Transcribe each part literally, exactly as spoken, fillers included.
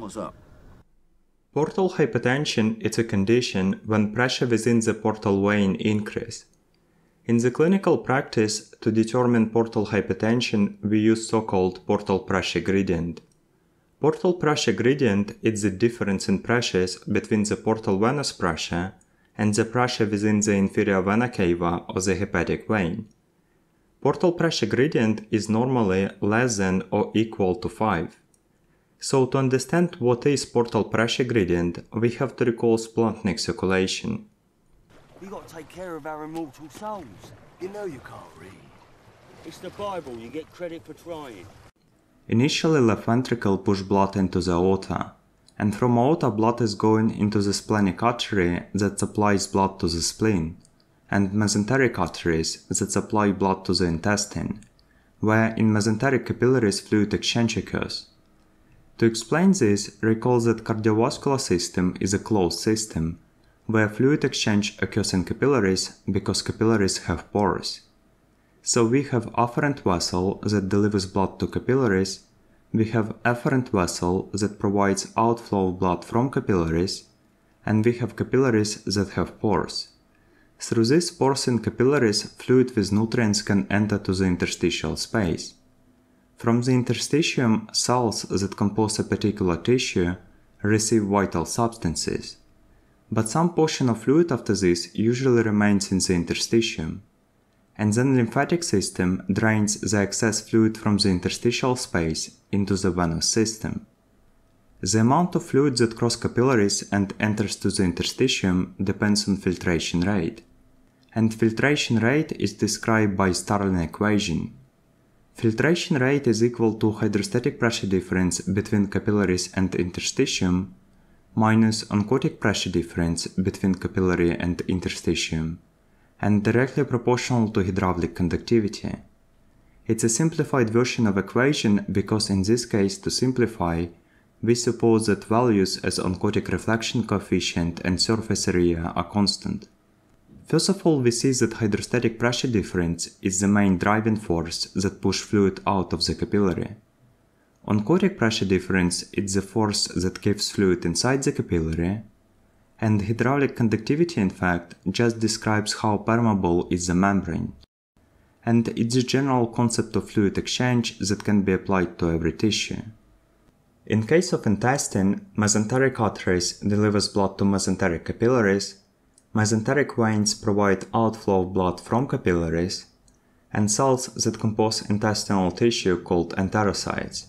What's up? Portal hypertension is a condition when pressure within the portal vein increases. In the clinical practice, to determine portal hypertension, we use so-called portal pressure gradient. Portal pressure gradient is the difference in pressures between the portal venous pressure and the pressure within the inferior vena cava or the hepatic vein. Portal pressure gradient is normally less than or equal to five. So to understand what is portal pressure gradient, we have to recall Splanchnic circulation. We got to take care of our immortal souls. You know you can't read. It's the Bible, you get credit for trying. Initially, left ventricle push blood into the aorta, and from aorta blood is going into the splenic artery that supplies blood to the spleen, and mesenteric arteries that supply blood to the intestine, where in mesenteric capillaries fluid exchange occurs. To explain this, recall that cardiovascular system is a closed system, where fluid exchange occurs in capillaries because capillaries have pores. So we have afferent vessel that delivers blood to capillaries, we have afferent vessel that provides outflow of blood from capillaries, and we have capillaries that have pores. Through these pores in capillaries, fluid with nutrients can enter to the interstitial space. From the interstitium, cells that compose a particular tissue receive vital substances. But some portion of fluid after this usually remains in the interstitium. And then lymphatic system drains the excess fluid from the interstitial space into the venous system. The amount of fluid that crosses capillaries and enters to the interstitium depends on filtration rate. And filtration rate is described by Starling equation. Filtration rate is equal to hydrostatic pressure difference between capillaries and interstitium minus oncotic pressure difference between capillary and interstitium, and directly proportional to hydraulic conductivity. It's a simplified version of equation because in this case, to simplify, we suppose that values as oncotic reflection coefficient and surface area are constant. First of all, we see that hydrostatic pressure difference is the main driving force that pushes fluid out of the capillary. Oncotic pressure difference is the force that keeps fluid inside the capillary, and hydraulic conductivity in fact just describes how permeable is the membrane. And it's a general concept of fluid exchange that can be applied to every tissue. In case of intestine, mesenteric arteries delivers blood to mesenteric capillaries, mesenteric veins provide outflow of blood from capillaries, and cells that compose intestinal tissue called enterocytes.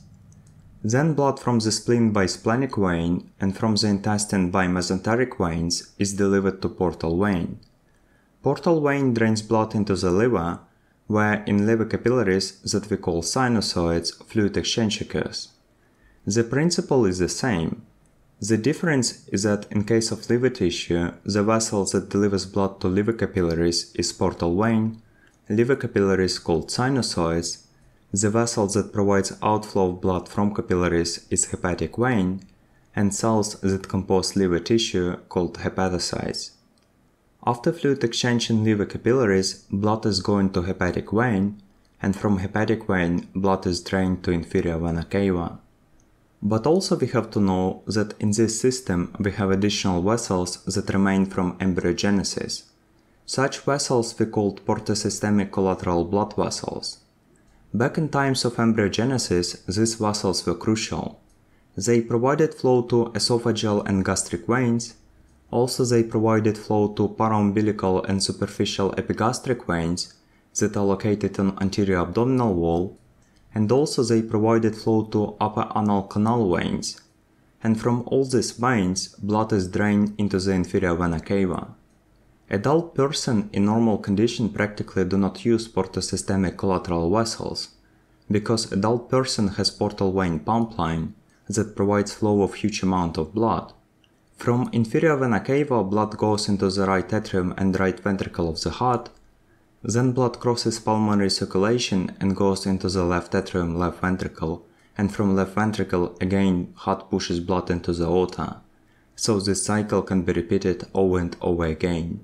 Then blood from the spleen by splenic vein and from the intestine by mesenteric veins is delivered to portal vein. Portal vein drains blood into the liver, where in liver capillaries that we call sinusoids, fluid exchange occurs. The principle is the same. The difference is that in case of liver tissue, the vessel that delivers blood to liver capillaries is portal vein, liver capillaries called sinusoids, the vessel that provides outflow of blood from capillaries is hepatic vein, and cells that compose liver tissue called hepatocytes. After fluid exchange in liver capillaries, blood is going to hepatic vein, and from hepatic vein, blood is drained to inferior vena cava. But also we have to know that in this system we have additional vessels that remain from embryogenesis. Such vessels we called portosystemic collateral blood vessels. Back in times of embryogenesis, these vessels were crucial. They provided flow to esophageal and gastric veins. Also they provided flow to paraumbilical and superficial epigastric veins that are located on anterior abdominal wall, and also they provided flow to upper anal canal veins. And from all these veins, blood is drained into the inferior vena cava. Adult person in normal condition practically do not use portosystemic collateral vessels, because adult person has portal vein pump line that provides flow of huge amount of blood. From inferior vena cava, blood goes into the right atrium and right ventricle of the heart, then blood crosses pulmonary circulation and goes into the left atrium, left ventricle, and from left ventricle again heart pushes blood into the aorta. So this cycle can be repeated over and over again.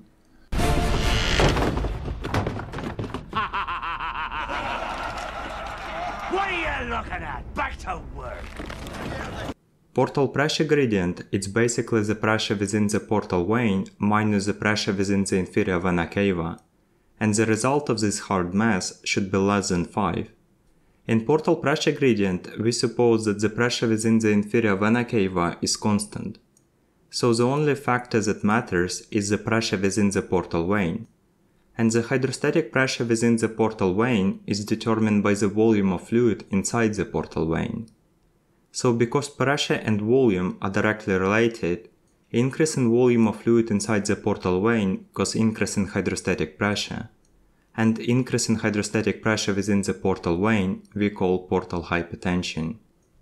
What are you looking at? Back to work! Portal pressure gradient is basically the pressure within the portal vein minus the pressure within the inferior vena cava, and the result of this hard mass should be less than five. In portal pressure gradient, we suppose that the pressure within the inferior vena cava is constant. So the only factor that matters is the pressure within the portal vein. And the hydrostatic pressure within the portal vein is determined by the volume of fluid inside the portal vein. So because pressure and volume are directly related, increase in volume of fluid inside the portal vein causes increase in hydrostatic pressure. And increase in hydrostatic pressure within the portal vein we call portal hypertension.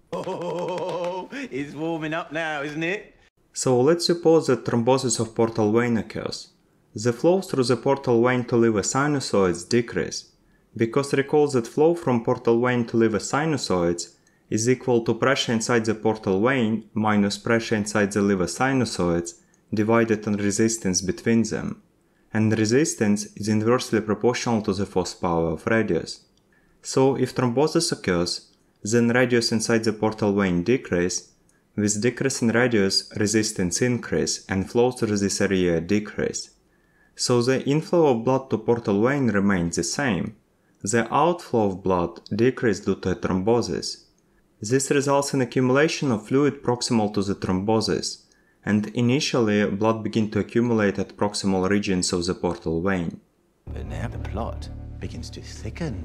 Oh, it's warming up now, isn't it? So let's suppose that thrombosis of portal vein occurs. The flow through the portal vein to liver sinusoids decrease, because recall that flow from portal vein to liver sinusoids is equal to pressure inside the portal vein minus pressure inside the liver sinusoids divided on resistance between them, and resistance is inversely proportional to the force power of radius. So if thrombosis occurs, then radius inside the portal vein decrease, with decrease in radius resistance increase and flow through this area decrease. So the inflow of blood to portal vein remains the same. The outflow of blood decreases due to a thrombosis. This results in accumulation of fluid proximal to the thrombosis, and initially blood begins to accumulate at proximal regions of the portal vein. But now the plot begins to thicken.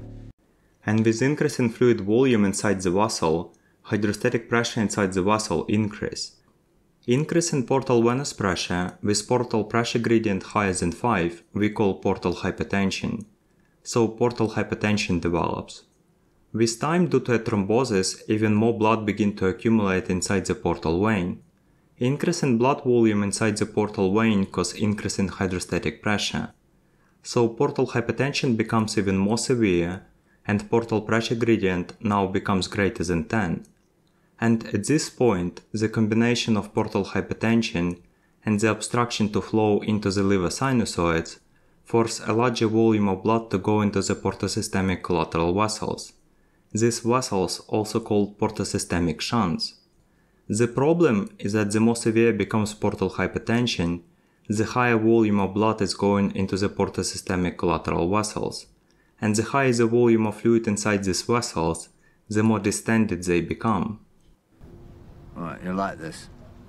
And with increase in fluid volume inside the vessel, hydrostatic pressure inside the vessel increase. Increase in portal venous pressure with portal pressure gradient higher than five we call portal hypertension. So portal hypertension develops. With time, due to a thrombosis, even more blood begins to accumulate inside the portal vein. Increase in blood volume inside the portal vein causes increase in hydrostatic pressure. So portal hypertension becomes even more severe, and portal pressure gradient now becomes greater than ten. And at this point, the combination of portal hypertension and the obstruction to flow into the liver sinusoids force a larger volume of blood to go into the portosystemic collateral vessels. These vessels also called portosystemic shunts. The problem is that the more severe becomes portal hypertension, the higher volume of blood is going into the portosystemic collateral vessels, and the higher the volume of fluid inside these vessels, the more distended they become. Right, you like this?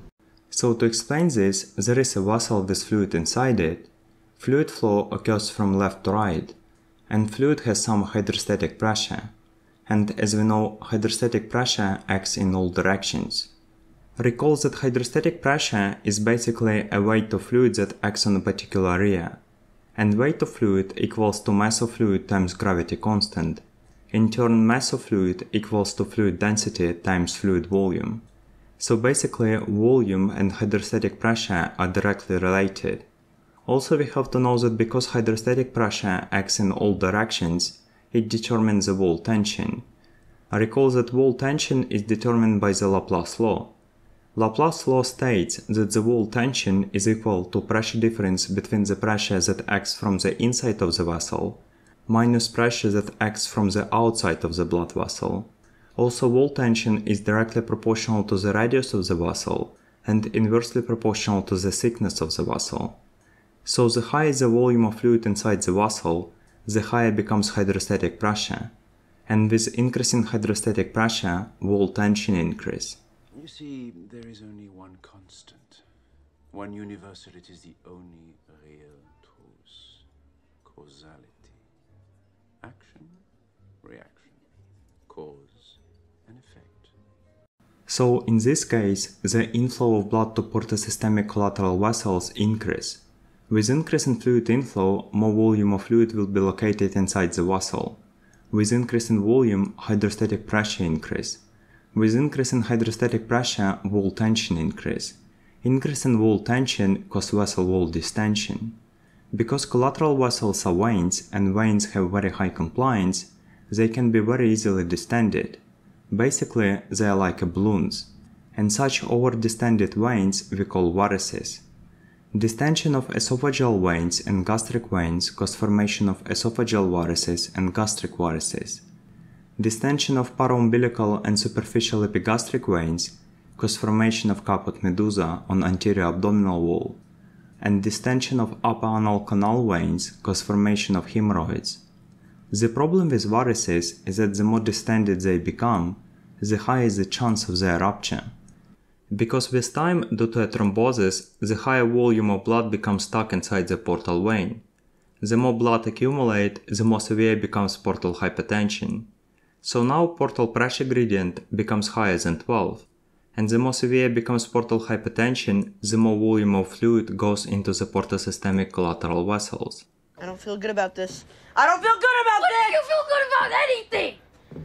So to explain this, there is a vessel with fluid inside it. Fluid flow occurs from left to right, and fluid has some hydrostatic pressure. And as we know, hydrostatic pressure acts in all directions. Recall that hydrostatic pressure is basically a weight of fluid that acts on a particular area, and weight of fluid equals to mass of fluid times gravity constant. In turn, mass of fluid equals to fluid density times fluid volume. So basically, volume and hydrostatic pressure are directly related. Also, we have to know that because hydrostatic pressure acts in all directions, it determines the wall tension. Recall that wall tension is determined by the Laplace law. Laplace law states that the wall tension is equal to pressure difference between the pressure that acts from the inside of the vessel minus pressure that acts from the outside of the blood vessel. Also, wall tension is directly proportional to the radius of the vessel and inversely proportional to the thickness of the vessel. So the higher the volume of fluid inside the vessel, the higher becomes hydrostatic pressure, and with increasing hydrostatic pressure, wall tension increase. You see, there is only one constant, one universal. It is the only real truth. Causality. Action, reaction, cause and effect. So in this case, the inflow of blood to portosystemic collateral vessels increase. With increase in fluid inflow, more volume of fluid will be located inside the vessel. With increase in volume, hydrostatic pressure increase. With increase in hydrostatic pressure, wall tension increase. Increase in wall tension causes vessel wall distension. Because collateral vessels are veins and veins have very high compliance, they can be very easily distended. Basically, they are like balloons, and such over-distended veins we call varices. Distension of esophageal veins and gastric veins cause formation of esophageal varices and gastric varices. Distension of paraumbilical and superficial epigastric veins cause formation of Caput medusa on anterior abdominal wall, and distension of upper anal canal veins cause formation of hemorrhoids. The problem with varices is that the more distended they become, the higher is the chance of their rupture. Because with time, due to a thrombosis, the higher volume of blood becomes stuck inside the portal vein. The more blood accumulates, the more severe becomes portal hypertension. So now portal pressure gradient becomes higher than twelve, and the more severe becomes portal hypertension, the more volume of fluid goes into the portosystemic collateral vessels. I don't feel good about this. I don't feel good about this! You feel good about anything!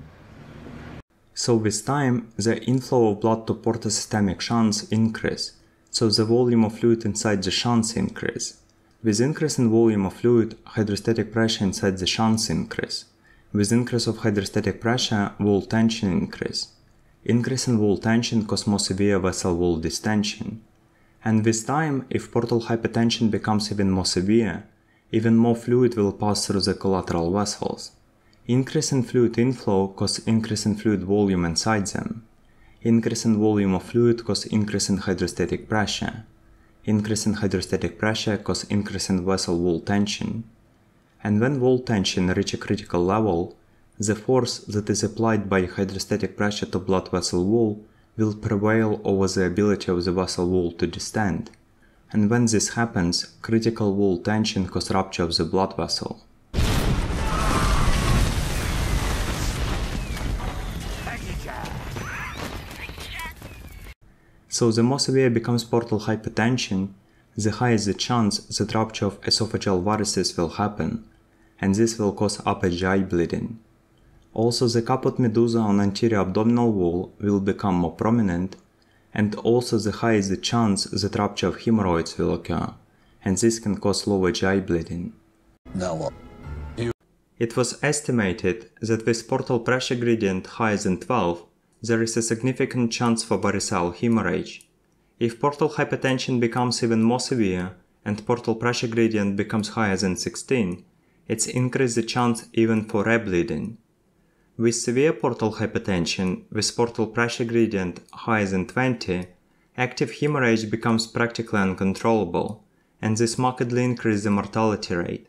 So with time, the inflow of blood to portosystemic shunts increase, so the volume of fluid inside the shunts increase. With increase in volume of fluid, hydrostatic pressure inside the shunts increase. With increase of hydrostatic pressure, wall tension increase. Increase in wall tension causes more severe vessel wall distension. And with time, if portal hypertension becomes even more severe, even more fluid will pass through the collateral vessels. Increase in fluid inflow causes increase in fluid volume inside them. Increase in volume of fluid causes increase in hydrostatic pressure. Increase in hydrostatic pressure causes increase in vessel wall tension. And when wall tension reaches a critical level, the force that is applied by hydrostatic pressure to blood vessel wall will prevail over the ability of the vessel wall to distend. And when this happens, critical wall tension causes rupture of the blood vessel. So the more severe becomes portal hypertension, the higher is the chance that rupture of esophageal varices will happen, and this will cause upper G I bleeding. Also, the Caput medusa on anterior abdominal wall will become more prominent, and also the higher is the chance that rupture of hemorrhoids will occur, and this can cause lower G I bleeding. Now what? It was estimated that with portal pressure gradient higher than twelve, there is a significant chance for variceal hemorrhage. If portal hypertension becomes even more severe and portal pressure gradient becomes higher than sixteen, it's increased the chance even for rebleeding. With severe portal hypertension with portal pressure gradient higher than twenty, active hemorrhage becomes practically uncontrollable, and this markedly increases the mortality rate.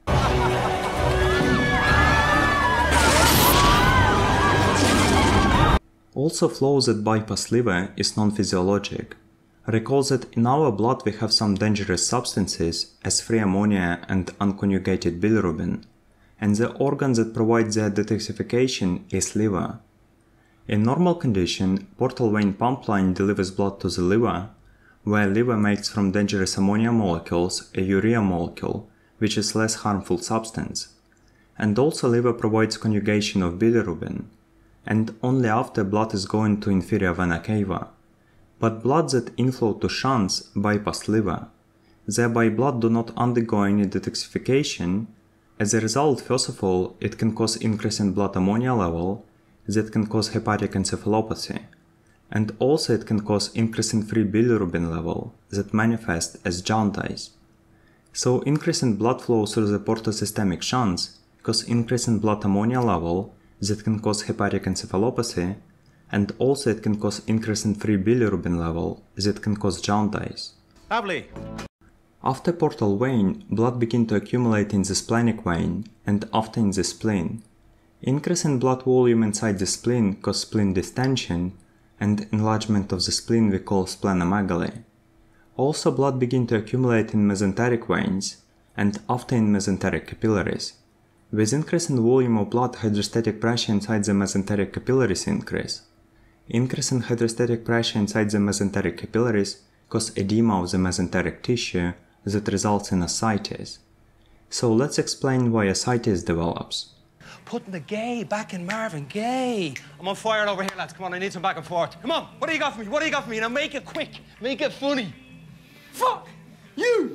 Also, flow that bypass liver is non-physiologic. Recall that in our blood we have some dangerous substances as free ammonia and unconjugated bilirubin, and the organ that provides their detoxification is liver. In normal condition, portal vein pump line delivers blood to the liver, where liver makes from dangerous ammonia molecules a urea molecule, which is less harmful substance. And also liver provides conjugation of bilirubin, and only after blood is going to inferior vena cava. But blood that inflow to shunts bypass liver. Thereby blood do not undergo any detoxification. As a result, first of all, it can cause increase in blood ammonia level that can cause hepatic encephalopathy. And also it can cause increase in free bilirubin level that manifests as jaundice. So increase in blood flow through the portosystemic shunts cause increase in blood ammonia level that can cause hepatic encephalopathy, and also it can cause increase in free bilirubin level that can cause jaundice. Lovely. After portal vein, blood begins to accumulate in the splenic vein and after in the spleen. Increase in blood volume inside the spleen causes spleen distension, and enlargement of the spleen we call splenomegaly. Also blood begins to accumulate in mesenteric veins and after in mesenteric capillaries. With increase in volume of blood, hydrostatic pressure inside the mesenteric capillaries increase. Increase in hydrostatic pressure inside the mesenteric capillaries causes edema of the mesenteric tissue that results in ascites. So let's explain why ascites develops. Putting the gay back in Marvin Gaye. I'm on fire over here, lads. Come on, I need some back and forth. Come on, what do you got for me? What do you got for me? Now make it quick. Make it funny. Fuck you!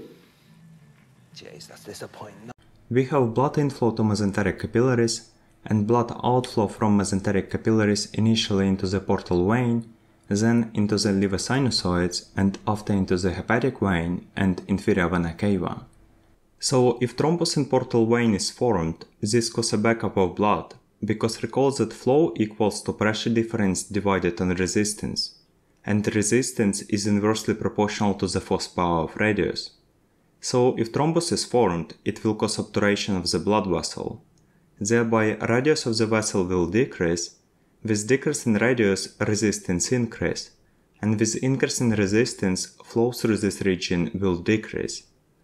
Jeez, that's disappointing. We have blood inflow to mesenteric capillaries and blood outflow from mesenteric capillaries initially into the portal vein, then into the liver sinusoids, and after into the hepatic vein and inferior vena cava. So if thrombus in portal vein is formed, this causes a backup of blood, because recall that flow equals to pressure difference divided on resistance. and resistance is inversely proportional to the force power of radius. So if thrombus is formed, it will cause obturation of the blood vessel. Thereby, radius of the vessel will decrease. With decrease in radius, resistance increase, and with increase in resistance, flow through this region will decrease.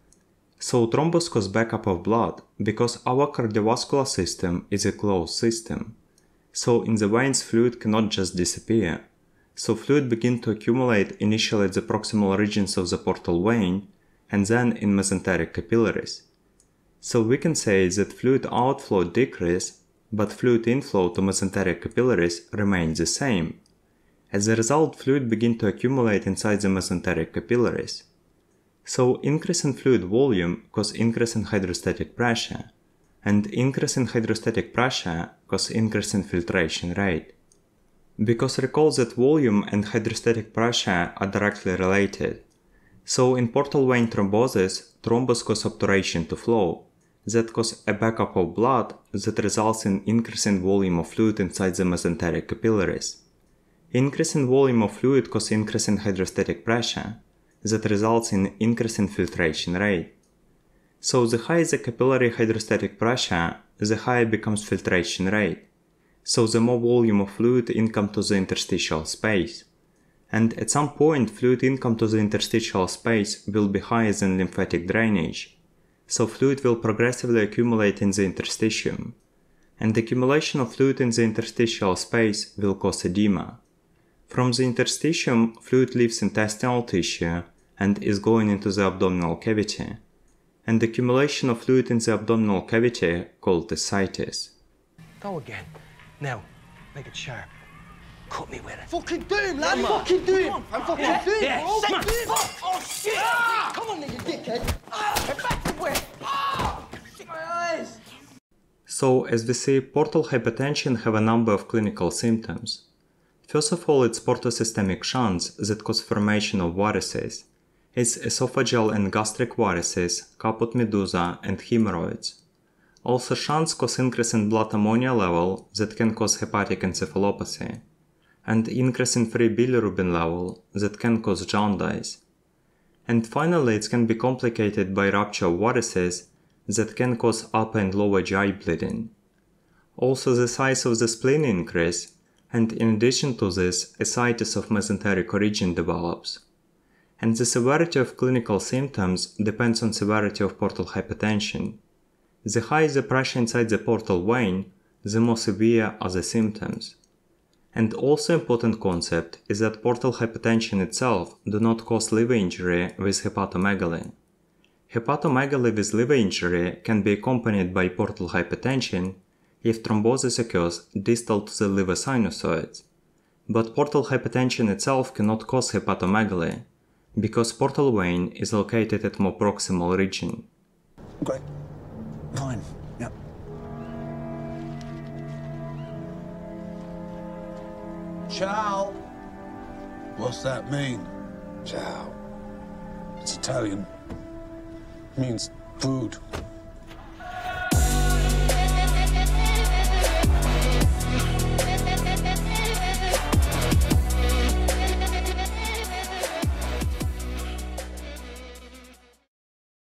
So thrombus causes backup of blood, because our cardiovascular system is a closed system. So in the veins, fluid cannot just disappear. So fluid begins to accumulate initially at the proximal regions of the portal vein, and then in mesenteric capillaries. So we can say that fluid outflow decreases, but fluid inflow to mesenteric capillaries remains the same. As a result, fluid begins to accumulate inside the mesenteric capillaries. So increase in fluid volume causes increase in hydrostatic pressure, and increase in hydrostatic pressure causes increase in filtration rate. Because recall that volume and hydrostatic pressure are directly related. So in portal vein thrombosis, thrombus causes obturation to flow, that causes a backup of blood that results in increase in volume of fluid inside the mesenteric capillaries. Increase in volume of fluid causes increase in hydrostatic pressure, that results in increase in filtration rate. So the higher the capillary hydrostatic pressure, the higher becomes filtration rate. So the more volume of fluid income to the interstitial space. And at some point, fluid income to the interstitial space will be higher than lymphatic drainage. So fluid will progressively accumulate in the interstitium. And the accumulation of fluid in the interstitial space will cause edema. From the interstitium, fluid leaves intestinal tissue and is going into the abdominal cavity. And the accumulation of fluid in the abdominal cavity called ascites. Go again. Now, make it sharp. Cut me with it. Fucking do him, lad! Fucking do him! I'm fucking Yeah, do him, yeah, bro! come on. Fuck! Oh, shit! Ah! Come on, then, you dickhead! Ah! Get back to where? Ah! Shit, my eyes! So, as we see, portal hypertension have a number of clinical symptoms. First of all, it's portosystemic shunts that cause formation of varices. It's esophageal and gastric varices, Caput medusa, and hemorrhoids. Also, shunts cause increase in blood ammonia level that can cause hepatic encephalopathy, and increase in free bilirubin level that can cause jaundice. And finally, it can be complicated by rupture of varices that can cause upper and lower G I bleeding. Also, the size of the spleen increase, and in addition to this, ascites of mesenteric origin develops. And the severity of clinical symptoms depends on severity of portal hypertension. The higher the pressure inside the portal vein, the more severe are the symptoms. And also important concept is that portal hypertension itself do not cause liver injury with hepatomegaly. Hepatomegaly with liver injury can be accompanied by portal hypertension if thrombosis occurs distal to the liver sinusoids. But portal hypertension itself cannot cause hepatomegaly, because portal vein is located at more proximal region. Great. Fine. Yep. Ciao. What's that mean? Ciao. It's Italian. Means food.